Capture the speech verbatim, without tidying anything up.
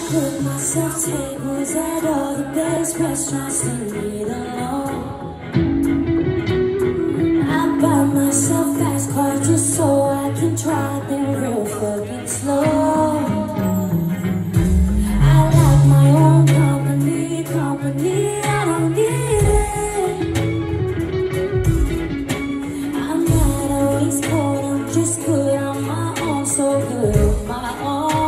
book myself tables at all the best restaurants to eat alone. I buy myself fast cars just so I can drive them real fucking slow. I like my own company, company, I don't need it. I'm not always cold, I'm just good on my own, so good on my own.